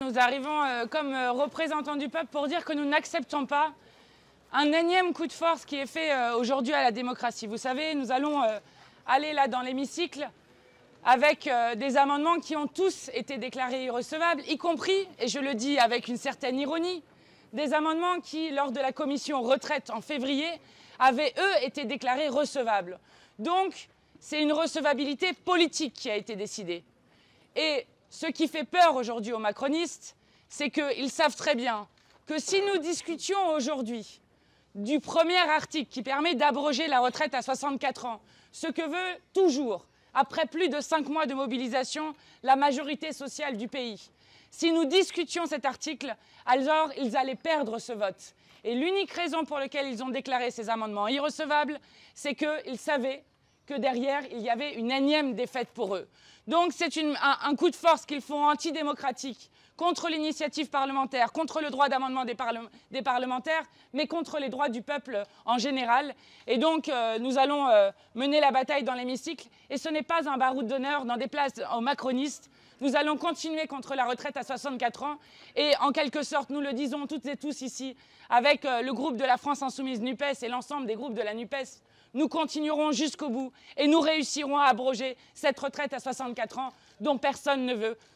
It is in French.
Nous arrivons comme représentants du peuple pour dire que nous n'acceptons pas un énième coup de force qui est fait aujourd'hui à la démocratie. Vous savez, nous allons aller là dans l'hémicycle avec des amendements qui ont tous été déclarés irrecevables, y compris, et je le dis avec une certaine ironie, des amendements qui, lors de la commission retraite en février, avaient, eux, été déclarés recevables. Donc, c'est une recevabilité politique qui a été décidée. Et ce qui fait peur aujourd'hui aux macronistes, c'est qu'ils savent très bien que si nous discutions aujourd'hui du premier article qui permet d'abroger la retraite à 64 ans, ce que veut toujours, après plus de 5 mois de mobilisation, la majorité sociale du pays, si nous discutions cet article, alors ils allaient perdre ce vote. Et l'unique raison pour laquelle ils ont déclaré ces amendements irrecevables, c'est qu'ils savaient que derrière, il y avait une énième défaite pour eux. Donc c'est un coup de force qu'ils font antidémocratique contre l'initiative parlementaire, contre le droit d'amendement des parlementaires, mais contre les droits du peuple en général. Et donc nous allons mener la bataille dans l'hémicycle. Et ce n'est pas un baroud d'honneur dans des places aux macronistes. Nous allons continuer contre la retraite à 64 ans. Et en quelque sorte, nous le disons toutes et tous ici, avec le groupe de la France Insoumise NUPES et l'ensemble des groupes de la NUPES, nous continuerons jusqu'au bout et nous réussirons à abroger cette retraite à 64 ans dont personne ne veut.